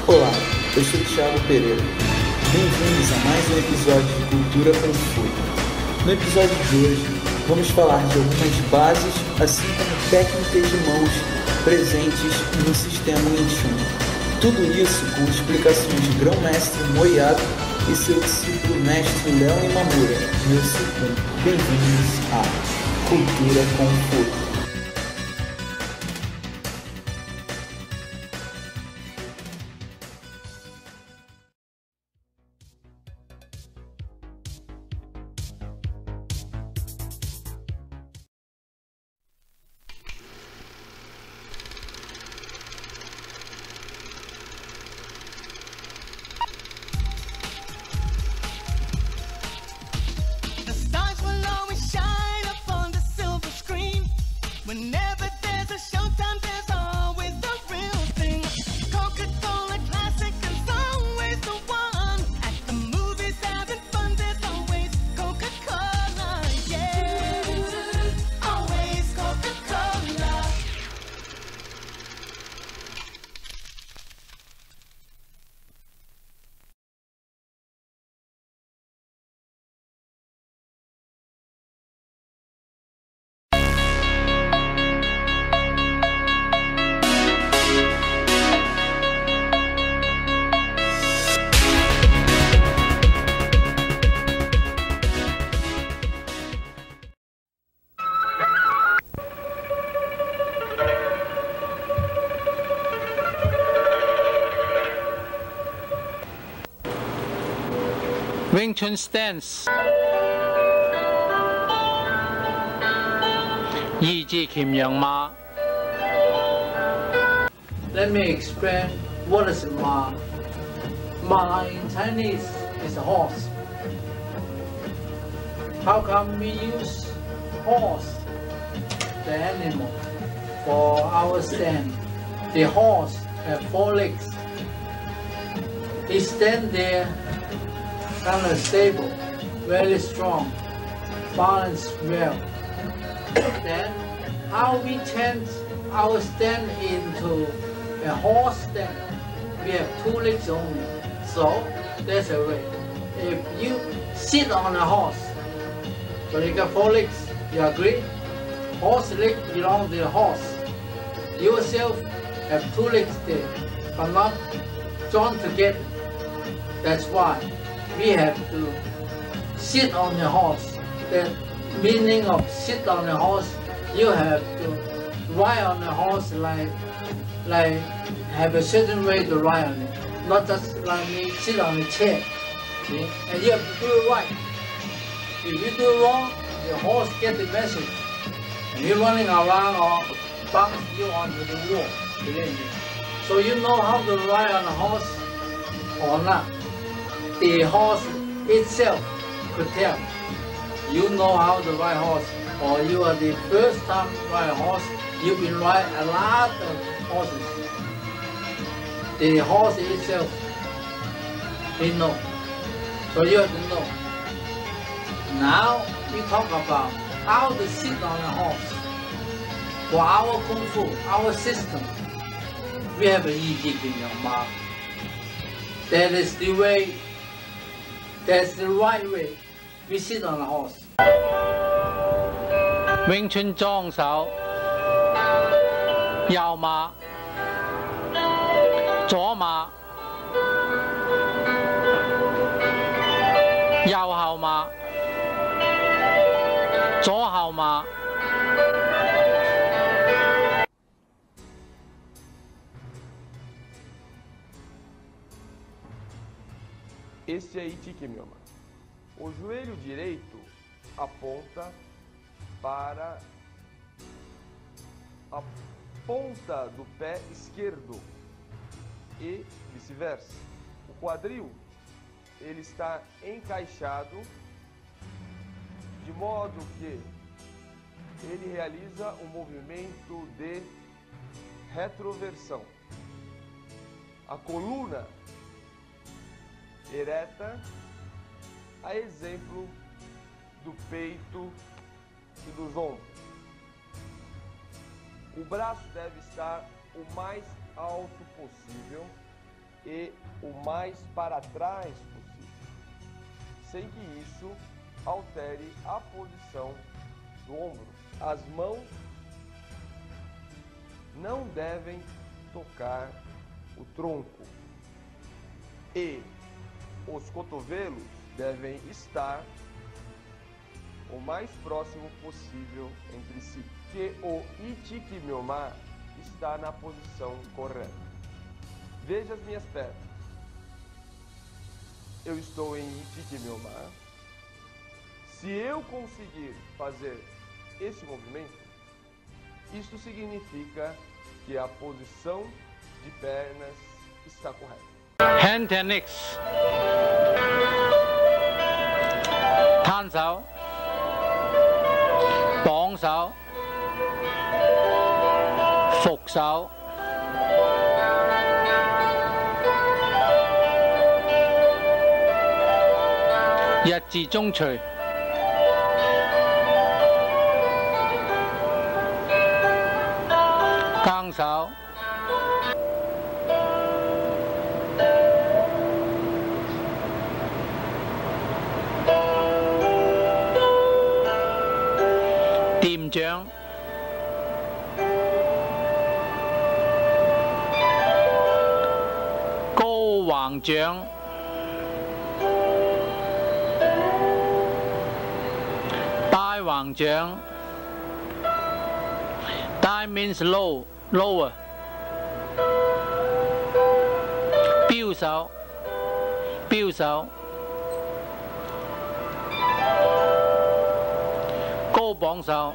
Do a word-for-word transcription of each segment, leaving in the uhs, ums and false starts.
Olá, eu sou o Thiago Pereira. Bem-vindos a mais um episódio de Cultura com Fui. No episódio de hoje, vamos falar de algumas bases, assim como técnicas de mãos presentes no sistema Ving Tsun. Tudo isso com explicações de Grand-Master Moy Yat e seu discípulo Mestre Leo Imamura, meu segundo. Bem-vindos a Cultura com Fui. Whenever there's a showtime, there's always the real thing. Coca-Cola Classic is always the one. At the movies having fun, there's always Coca-Cola, yeah. Always Coca-Cola. Ving Tsun stance， 意志鉗羊馬。Let me explain what is ma. Ma in Chinese is a horse. How come we use horse, the animal, for our stand? The horse has four legs. He stands there. Kind of stable, very strong, balanced well. Then, how we change our stand into a horse stand? We have two legs only. So, there's a way. If you sit on a horse, so you got four legs, you agree? Horse leg belongs to the horse. Yourself have two legs there, but not joined together. That's why we have to sit on the horse. The meaning of sit on the horse, you have to ride on the horse like, like have a certain way to ride on it. Not just like me sit on the chair. See? And you have to do it right. If you do it wrong, the horse gets the message. And you're running around or bounce you onto the wall. Believe me. So you know how to ride on a horse or not. The horse itself could tell. You know how to ride horse, or you are the first time ride a horse. You've been riding a lot of horses. The horse itself, they know. So you have to know. Now we talk about how to sit on a horse. For our Kung Fu, our system, we have an Yi Ji Ma. That is the way. That's the right way. We sit on a horse. Ving Tsun 裝手，右馬，左馬，右後馬，左後馬。 Este é Ichikimyoma. O joelho direito aponta para a ponta do pé esquerdo e vice-versa. O quadril ele está encaixado de modo que ele realiza um movimento de retroversão. A coluna ereta, a exemplo do peito e dos ombros. O braço deve estar o mais alto possível e o mais para trás possível, sem que isso altere a posição do ombro. As mãos não devem tocar o tronco e os cotovelos devem estar o mais próximo possível entre si, que o Ichikimyoma está na posição correta. Veja as minhas pernas. Eu estou em Ichikimyoma. Se eu conseguir fazer esse movimento, isto significa que a posição de pernas está correta. Hand techniques. Tan手, 綁手, 伏手, 一字中隨, 更手, 掂掌, 高橫掌, 大橫掌, 大 means low, lower, 標手, 標手, 高綁手,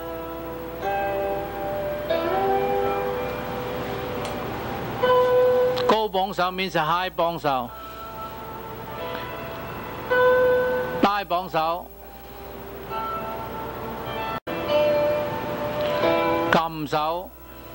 高綁手 means high 綁手, 大綁手, 撳手,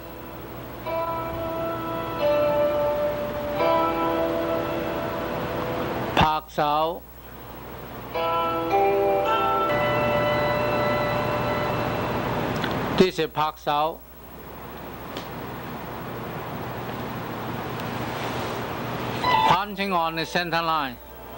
拍手, 呢是拍手。 Punching on the center line.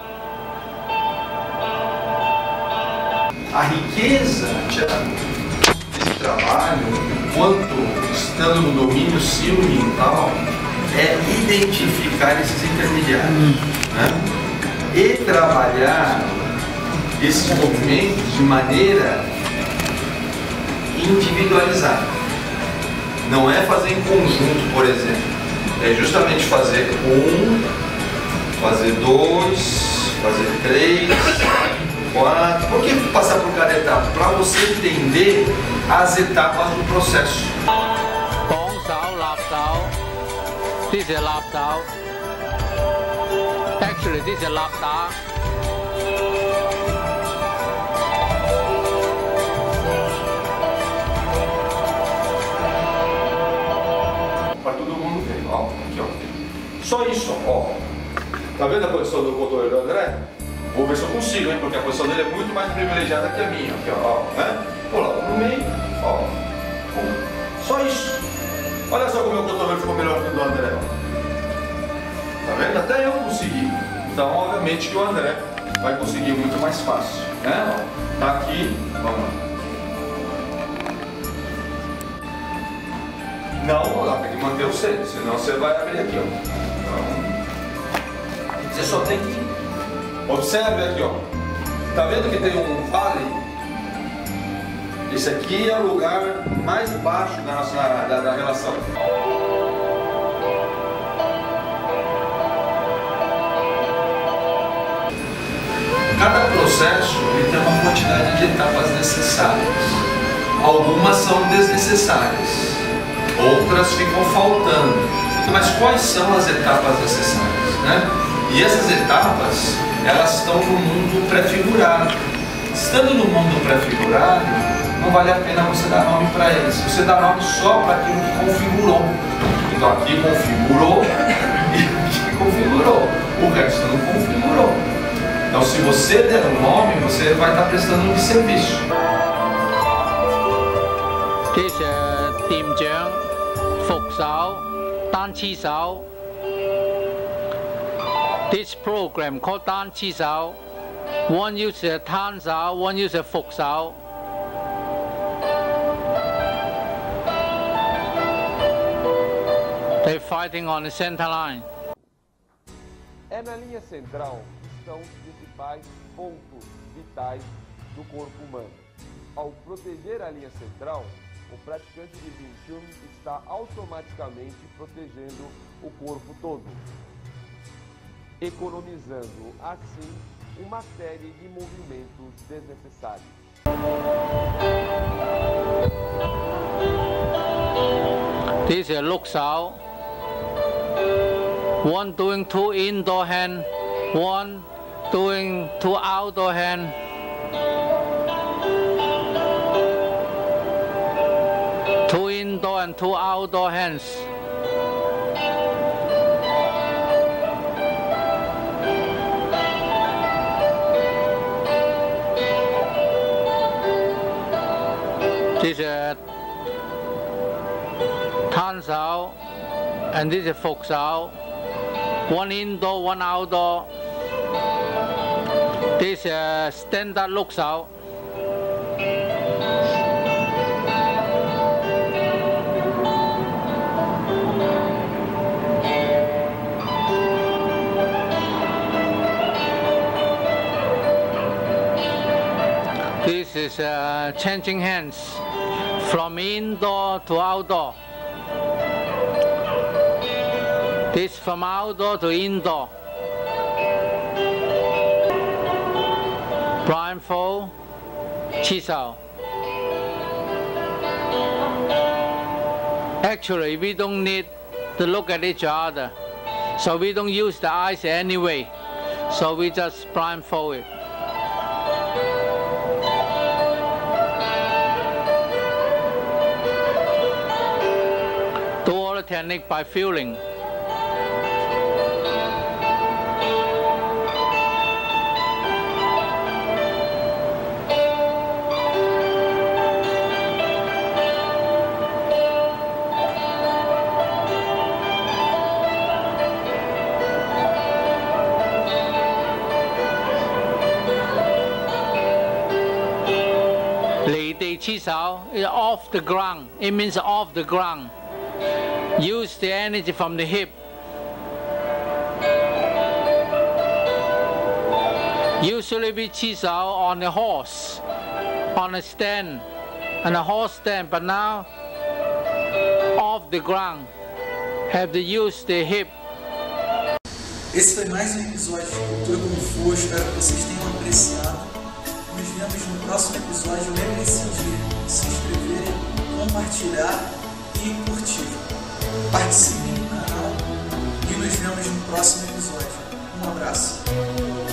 A riqueza, Thiago, desse trabalho, enquanto estando no domínio sil-oriental, é identificar esses intermediários, né? E trabalhar esses movimentos de maneira individualizada. Não é fazer em conjunto, por exemplo. É justamente fazer um, fazer dois, fazer três, quatro. Por que passar por cada etapa? Para você entender as etapas do processo. 綁手、立手，呢是立手。Actually， 呢是立打。 Para todo mundo ver, ó, aqui, ó. Só isso, ó. Tá vendo a posição do cotovelo do André? Vou ver se eu consigo, hein? Porque a posição dele é muito mais privilegiada que a minha. Aqui, ó, né? Vou lá, no meio, ó. Só isso. Olha só como o meu cotovelo ficou melhor que o do André, ó. Tá vendo? Até eu consegui. Então, obviamente que o André vai conseguir muito mais fácil, né? Ó, tá aqui, vamos lá. Não, lá tem que manter o centro, senão você vai abrir aqui, ó. Então, você só tem que... Observe aqui, ó. Tá vendo que tem um vale? Esse aqui é o lugar mais baixo da, nossa, da, da relação. Cada processo ele tem uma quantidade de etapas necessárias. Algumas são desnecessárias. Outras ficam faltando. Então, mas quais são as etapas necessárias, né? E essas etapas, elas estão no mundo pré-figurado. Estando no mundo pré-figurado, não vale a pena você dar nome para eles. Você dá nome só para aquilo que configurou. Então aqui configurou e aqui configurou. O resto não configurou. Então se você der um nome, você vai estar prestando um serviço. 呢是掂掌、伏手、單黐手、 This program called Dan Chi Sao, one uses Tan Sao, one uses Fuk Sao. They're fighting on the center line. É na linha central que estão os principais pontos vitais do corpo humano. Ao proteger a linha central, o praticante de Ving Tsun está automaticamente protegendo o corpo todo, economizando assim uma série de movimentos desnecessários. This is a Luk Sao. One doing two indoor hand, one doing two outdoor hand. Two indoor and two outdoor hands. This is a Tan Sao and this is Fuk Sao. One indoor, one outdoor. This is a standard Luk Sao. This is uh, changing hands from indoor to outdoor. This from outdoor to indoor. Blindfold, Chi Sao. Actually, we don't need to look at each other, so we don't use the eyes anyway. So we just blindfold it. Do all the technique by feeling. Chi Sao is off the ground. It means off the ground. Use the energy from the hip. Usually we Chi Sao on the horse, on a stand, on a horse stand, but now off the ground. Have to use the hip. Esse foi mais um episódio de Cultura Kung Fu. Espero que vocês tenham apreciado. Nos vemos no próximo episódio. Lembrem-se de se inscrever, compartilhar e curtir. Participem do canal e nos vemos no próximo episódio. Um abraço.